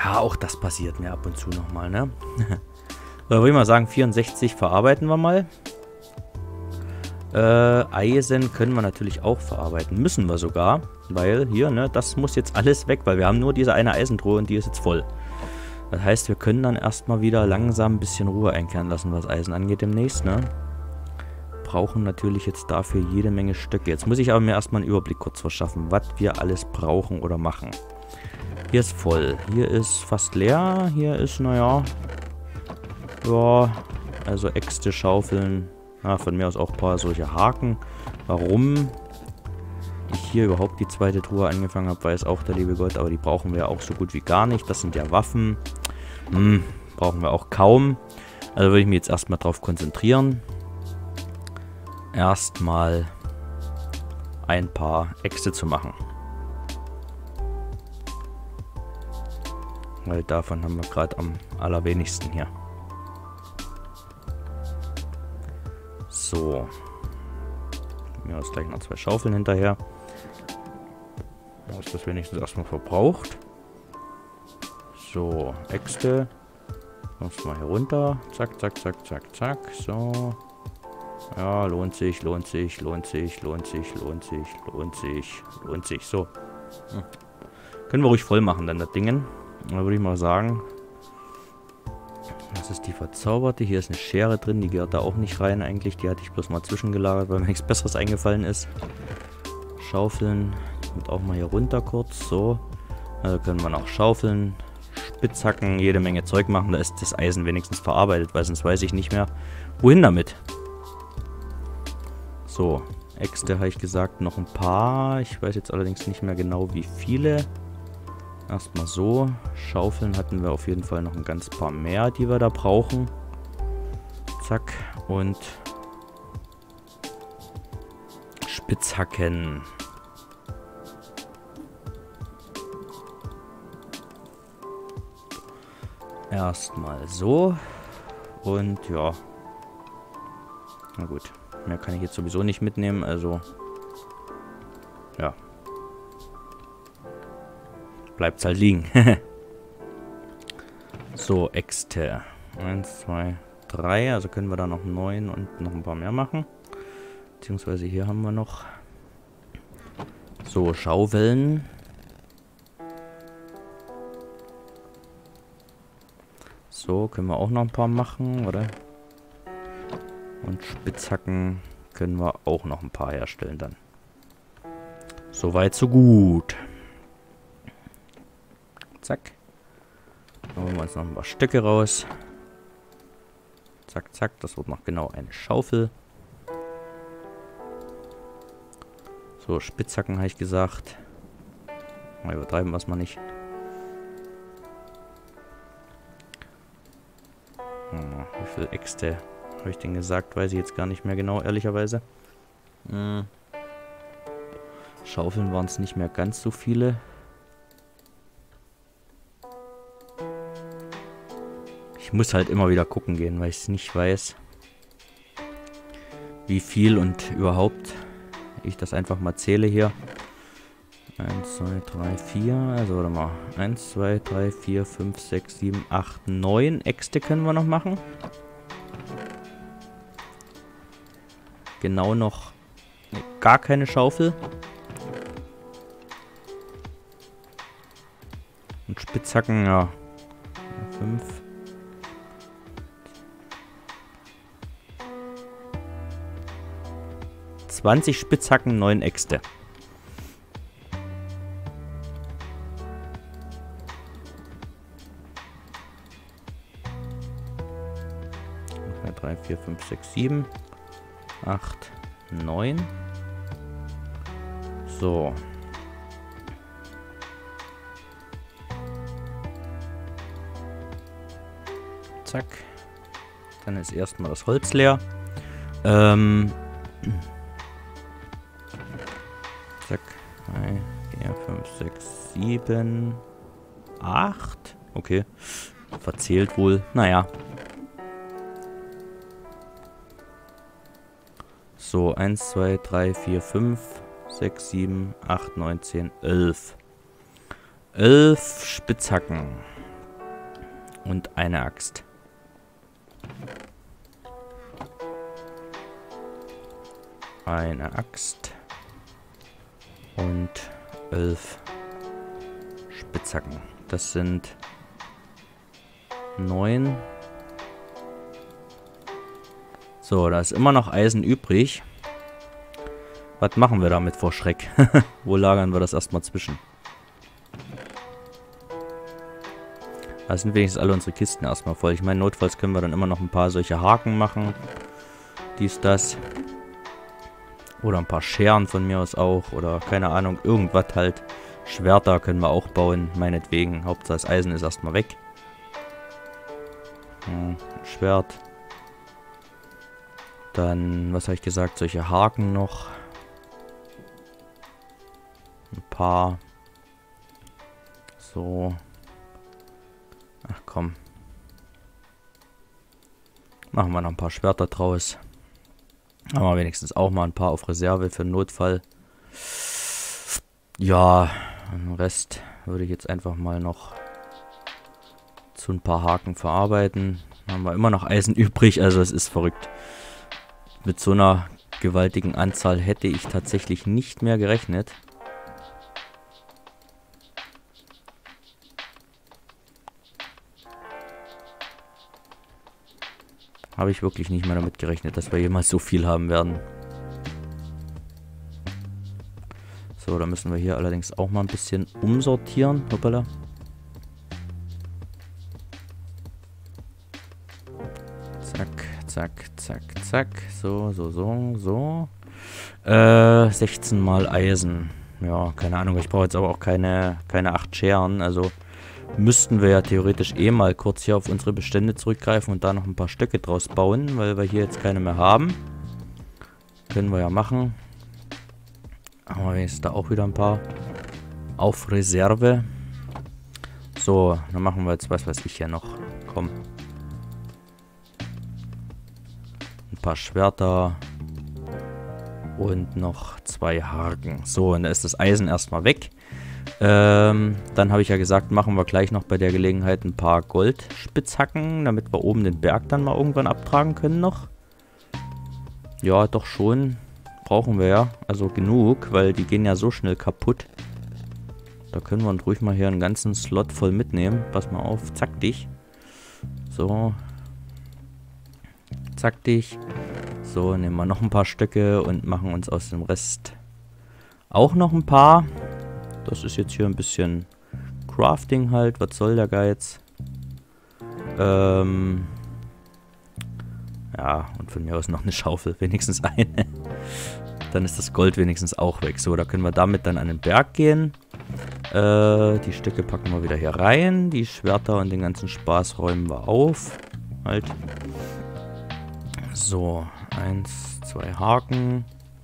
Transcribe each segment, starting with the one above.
Ja, auch das passiert mir ab und zu nochmal, ne? Da würde ich mal sagen, 64 verarbeiten wir mal. Eisen können wir natürlich auch verarbeiten. Müssen wir sogar. Weil hier, ne, das muss jetzt alles weg, weil wir haben nur diese eine Eisentruhe und die ist jetzt voll. Das heißt, wir können dann erstmal wieder langsam ein bisschen Ruhe einkehren lassen, was Eisen angeht demnächst, ne? Brauchen natürlich jetzt dafür jede Menge Stöcke. Jetzt muss ich aber mir erstmal einen Überblick kurz verschaffen, was wir alles brauchen oder machen. Hier ist voll. Hier ist fast leer. Hier ist, naja, ja, also Äxte, Schaufeln. Ja, von mir aus auch ein paar solche Haken. Warum ich hier überhaupt die zweite Truhe angefangen habe, weiß auch der liebe Gott. Aber die brauchen wir auch so gut wie gar nicht. Das sind ja Waffen. Brauchen wir auch kaum. Also würde ich mich jetzt erstmal drauf konzentrieren. Erstmal ein paar Äxte zu machen. Weil davon haben wir gerade am allerwenigsten hier. So. Mir ist gleich noch 2 Schaufeln hinterher. Da ist das wenigstens erstmal verbraucht. So, Äxte. Kommst mal hier runter. Zack, zack, zack, zack, zack. So. Ja, lohnt sich, lohnt sich, lohnt sich, lohnt sich, lohnt sich, lohnt sich, lohnt sich. So. Können wir ruhig voll machen dann das Dingen. Da würde ich mal sagen. Das ist die verzauberte. Hier ist eine Schere drin. Die gehört da auch nicht rein eigentlich. Die hatte ich bloß mal zwischengelagert, weil mir nichts Besseres eingefallen ist. Schaufeln. Und auch mal hier runter kurz. So. Also können wir noch schaufeln. Spitzhacken. Jede Menge Zeug machen. Da ist das Eisen wenigstens verarbeitet, weil sonst weiß ich nicht mehr, wohin damit. So. Äxte habe ich gesagt. Noch ein paar. Ich weiß jetzt allerdings nicht mehr genau, wie viele. Erstmal so. Schaufeln hatten wir auf jeden Fall noch ein ganz paar mehr, die wir da brauchen. Zack. Und Spitzhacken. Erstmal so. Und ja. Na gut. Mehr kann ich jetzt sowieso nicht mitnehmen, also ja. Bleibt halt liegen. So, Äxte. 1, 2, 3. Also können wir da noch 9 und noch ein paar mehr machen. Beziehungsweise hier haben wir noch. So, Schaufeln. So, können wir auch noch ein paar machen, oder? Und Spitzhacken können wir auch noch ein paar herstellen dann. Soweit, so gut. Zack. Dann holen wir uns noch ein paar Stöcke raus. Zack, zack. Das wird noch genau eine Schaufel. So, Spitzhacken habe ich gesagt. Mal übertreiben wir es mal nicht. Wie viele Äxte habe ich denn gesagt? Weiß ich jetzt gar nicht mehr genau, ehrlicherweise. Schaufeln waren es nicht mehr ganz so viele. Ich muss halt immer wieder gucken gehen, weil ich es nicht weiß, wie viel und überhaupt ich das einfach mal zähle hier. 1, 2, 3, 4, also warte mal. 1, 2, 3, 4, 5, 6, 7, 8, 9 Äxte können wir noch machen. Genau noch gar keine Schaufel. Und Spitzhacken, ja. 5. 20 Spitzhacken, 9 Äxte. 3, 4, 5, 6, 7, 8, 9. So. Zack. Dann ist erstmal das Holz leer. Zack. 3, 4, 5, 6, 7, 8. Okay. Verzählt wohl. Naja. So, 1, 2, 3, 4, 5, 6, 7, 8, 9, 10, 11. 11 Spitzhacken. Und eine Axt. Eine Axt. Und 11 Spitzhacken. Das sind 9. So, da ist immer noch Eisen übrig. Was machen wir damit vor Schreck? Wo lagern wir das erstmal zwischen? Da sind wenigstens alle unsere Kisten erstmal voll. Ich meine, notfalls können wir dann immer noch ein paar solche Haken machen. Dies, das. Oder ein paar Scheren von mir aus auch. Oder keine Ahnung, irgendwas halt. Schwerter können wir auch bauen, meinetwegen. Hauptsache das Eisen ist erstmal weg. Schwert. Dann, was habe ich gesagt? Solche Haken noch. Ein paar. So. Ach komm. Machen wir noch ein paar Schwerter draus. Haben wir wenigstens auch mal ein paar auf Reserve für den Notfall. Ja, den Rest würde ich jetzt einfach mal noch zu ein paar Haken verarbeiten. Haben wir immer noch Eisen übrig, also es ist verrückt. Mit so einer gewaltigen Anzahl hätte ich tatsächlich nicht mehr gerechnet. Habe ich wirklich nicht mehr damit gerechnet, dass wir jemals so viel haben werden. So, da müssen wir hier allerdings auch mal ein bisschen umsortieren. Hoppala. Zack, zack, zack, zack. So, so, so, so. 16 mal Eisen. Ja, keine Ahnung. Ich brauche jetzt aber auch keine 8 Scheren. Also müssten wir ja theoretisch eh mal kurz hier auf unsere Bestände zurückgreifen und da noch ein paar Stöcke draus bauen, weil wir hier jetzt keine mehr haben. Können wir ja machen. Aber wenigstens da auch wieder ein paar auf Reserve. So, dann machen wir jetzt, was weiß ich hier noch. Komm. Ein paar Schwerter. Und noch 2 Haken. So, und da ist das Eisen erstmal weg. Dann habe ich ja gesagt, machen wir gleich noch bei der Gelegenheit ein paar Goldspitzhacken, damit wir oben den Berg dann mal irgendwann abtragen können noch. Ja, doch schon. Brauchen wir ja. Also genug, weil die gehen ja so schnell kaputt. Da können wir uns ruhig mal hier einen ganzen Slot voll mitnehmen. Pass mal auf. Zack dich. So. Zack dich. So, nehmen wir noch ein paar Stöcke und machen uns aus dem Rest auch noch ein paar. Das ist jetzt hier ein bisschen Crafting halt. Was soll der Geiz? Ja, und von mir aus noch eine Schaufel. Wenigstens eine. Dann ist das Gold wenigstens auch weg. So, da können wir damit dann an den Berg gehen. Die Stücke packen wir wieder hier rein. Die Schwerter und den ganzen Spaß räumen wir auf. Halt. So, 1, 2 Haken.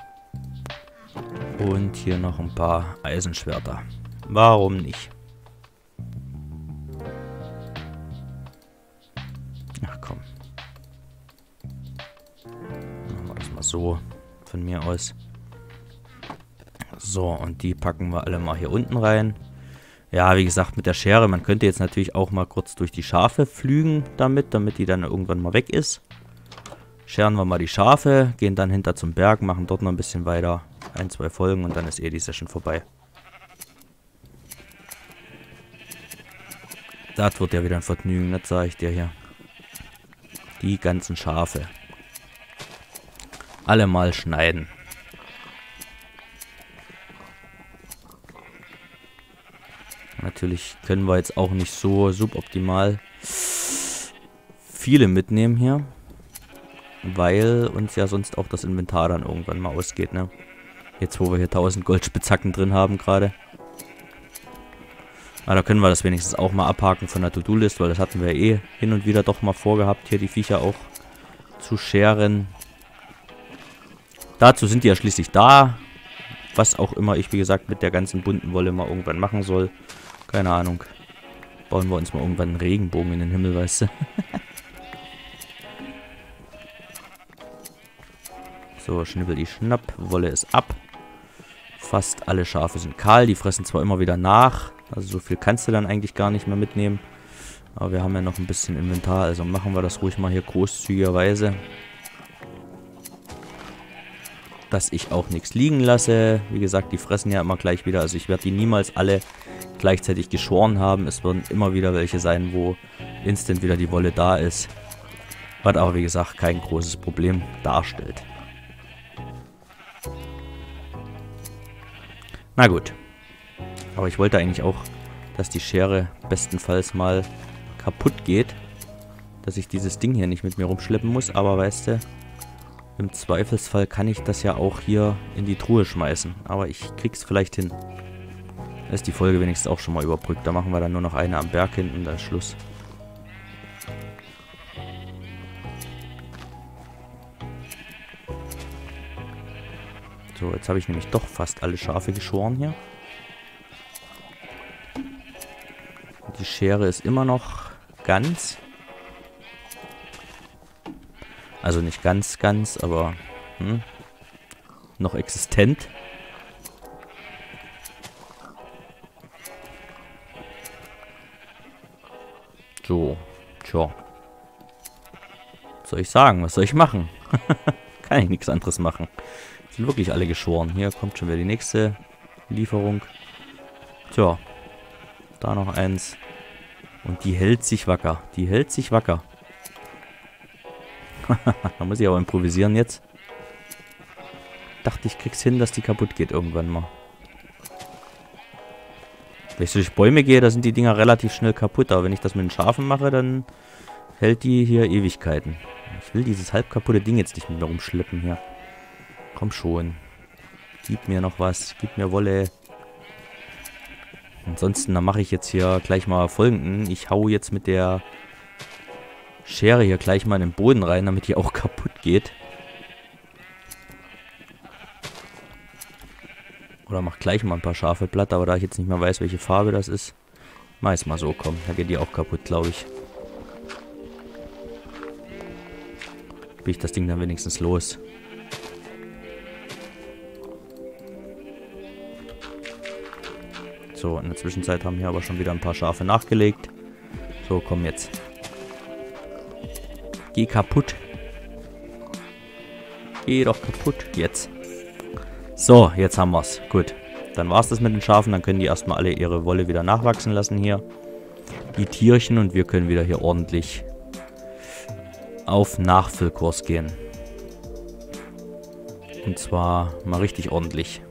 Und hier noch ein paar Eisenschwerter. Warum nicht? Ach komm. Machen wir das mal so von mir aus. So, und die packen wir alle mal hier unten rein. Ja, wie gesagt, mit der Schere. Man könnte jetzt natürlich auch mal kurz durch die Schafe pflügen damit die dann irgendwann mal weg ist. Scheren wir mal die Schafe, gehen dann hinter zum Berg, machen dort noch ein bisschen weiter. 1, 2 Folgen und dann ist eh die Session vorbei. Das wird ja wieder ein Vergnügen, das sage ich dir hier. Die ganzen Schafe. Alle mal schneiden. Natürlich können wir jetzt auch nicht so suboptimal viele mitnehmen hier. Weil uns ja sonst auch das Inventar dann irgendwann mal ausgeht, ne? Jetzt, wo wir hier 1000 Goldspitzhacken drin haben gerade. Aber da können wir das wenigstens auch mal abhaken von der To-Do-List, weil das hatten wir eh hin und wieder doch mal vorgehabt, hier die Viecher auch zu scheren. Dazu sind die ja schließlich da. Was auch immer ich, wie gesagt, mit der ganzen bunten Wolle mal irgendwann machen soll. Keine Ahnung. Bauen wir uns mal irgendwann einen Regenbogen in den Himmel, weißt du. So, schnippel die Schnapp. Wolle ist ab. Fast alle Schafe sind kahl. Die fressen zwar immer wieder nach. Also so viel kannst du dann eigentlich gar nicht mehr mitnehmen. Aber wir haben ja noch ein bisschen Inventar, also machen wir das ruhig mal hier großzügigerweise. Dass ich auch nichts liegen lasse. Wie gesagt, die fressen ja immer gleich wieder. Also ich werde die niemals alle gleichzeitig geschoren haben. Es werden immer wieder welche sein, wo instant wieder die Wolle da ist. Was aber, wie gesagt, kein großes Problem darstellt. Na gut. Aber ich wollte eigentlich auch, dass die Schere bestenfalls mal kaputt geht. Dass ich dieses Ding hier nicht mit mir rumschleppen muss. Aber weißt du, im Zweifelsfall kann ich das ja auch hier in die Truhe schmeißen. Aber ich krieg's vielleicht hin. Da ist die Folge wenigstens auch schon mal überbrückt. Da machen wir dann nur noch eine am Berg hinten, dann ist Schluss. So, jetzt habe ich nämlich doch fast alle Schafe geschoren hier. Die Schere ist immer noch ganz. Also nicht ganz, aber noch existent. So, tja. Was soll ich sagen? Was soll ich machen? Kann ich nichts anderes machen. Sind wirklich alle geschoren. Hier kommt schon wieder die nächste Lieferung. Tja. Da noch eins. Und die hält sich wacker. Die hält sich wacker. Da muss ich aber improvisieren jetzt. Dachte, ich krieg's hin, dass die kaputt geht irgendwann mal. Wenn ich so durch Bäume gehe, da sind die Dinger relativ schnell kaputt. Aber wenn ich das mit den Schafen mache, dann hält die hier Ewigkeiten. Ich will dieses halb kaputte Ding jetzt nicht mit mir rumschleppen hier. Komm schon. Gib mir noch was. Gib mir Wolle. Ansonsten, dann mache ich jetzt hier gleich mal folgenden. Ich hau jetzt mit der Schere hier gleich mal in den Boden rein, damit die auch kaputt geht. Oder mach gleich mal ein paar Schafe platt, aber da ich jetzt nicht mehr weiß, welche Farbe das ist, mach ich mal so, komm. Da geht die auch kaputt, glaube ich. Bin ich das Ding dann wenigstens los. So, in der Zwischenzeit haben hier aber schon wieder ein paar Schafe nachgelegt. So, komm jetzt. Geh kaputt. Geh doch kaputt. Jetzt. So, jetzt haben wir's. Gut. Dann war's das mit den Schafen. Dann können die erstmal alle ihre Wolle wieder nachwachsen lassen hier. Die Tierchen. Und wir können wieder hier ordentlich auf Nachfüllkurs gehen. Und zwar mal richtig ordentlich.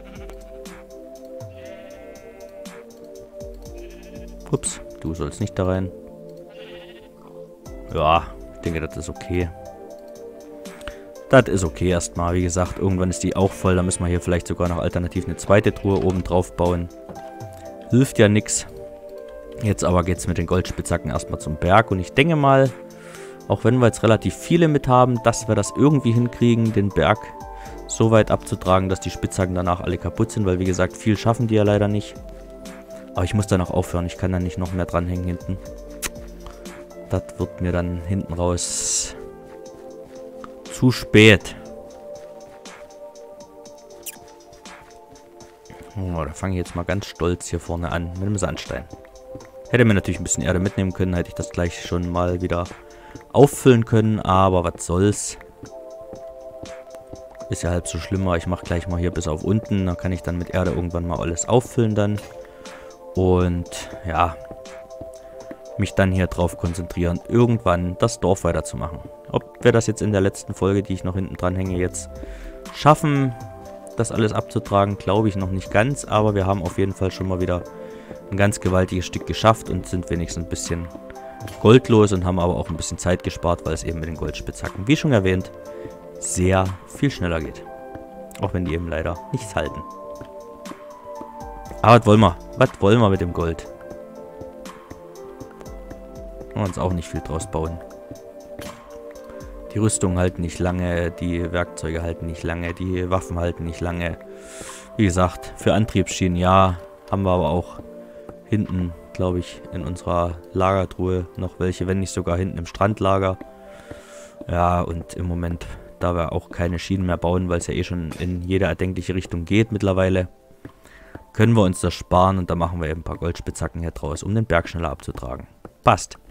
Ups, du sollst nicht da rein. Ja, ich denke, das ist okay. Das ist okay erstmal. Wie gesagt, irgendwann ist die auch voll. Da müssen wir hier vielleicht sogar noch alternativ eine zweite Truhe oben drauf bauen. Hilft ja nichts. Jetzt aber geht es mit den Goldspitzhacken erstmal zum Berg. Und ich denke mal, auch wenn wir jetzt relativ viele mit haben, dass wir das irgendwie hinkriegen, den Berg so weit abzutragen, dass die Spitzhacken danach alle kaputt sind. Weil wie gesagt, viel schaffen die ja leider nicht. Aber ich muss dann auch aufhören. Ich kann da nicht noch mehr dranhängen hinten. Das wird mir dann hinten raus zu spät. Oh, da fange ich jetzt mal ganz stolz hier vorne an mit dem Sandstein. Hätte mir natürlich ein bisschen Erde mitnehmen können, hätte ich das gleich schon mal wieder auffüllen können. Aber was soll's. Ist ja halb so schlimmer. Ich mache gleich mal hier bis auf unten. Dann kann ich dann mit Erde irgendwann mal alles auffüllen dann. Und ja, mich dann hier drauf konzentrieren, irgendwann das Dorf weiterzumachen. Ob wir das jetzt in der letzten Folge, die ich noch hinten dran hänge, jetzt schaffen, das alles abzutragen, glaube ich noch nicht ganz. Aber wir haben auf jeden Fall schon mal wieder ein ganz gewaltiges Stück geschafft und sind wenigstens ein bisschen goldlos und haben aber auch ein bisschen Zeit gespart, weil es eben mit den Goldspitzhacken, wie schon erwähnt, sehr viel schneller geht. Auch wenn die eben leider nichts halten. Aber was wollen wir? Was wollen wir mit dem Gold? Können wir uns auch nicht viel draus bauen. Die Rüstungen halten nicht lange, die Werkzeuge halten nicht lange, die Waffen halten nicht lange. Wie gesagt, für Antriebsschienen ja, haben wir aber auch hinten, glaube ich, in unserer Lagertruhe noch welche, wenn nicht sogar hinten im Strandlager. Ja, und im Moment, da wir auch keine Schienen mehr bauen, weil es ja eh schon in jede erdenkliche Richtung geht mittlerweile, können wir uns das sparen und da machen wir eben ein paar Goldspitzhacken hier draus, um den Berg schneller abzutragen. Passt.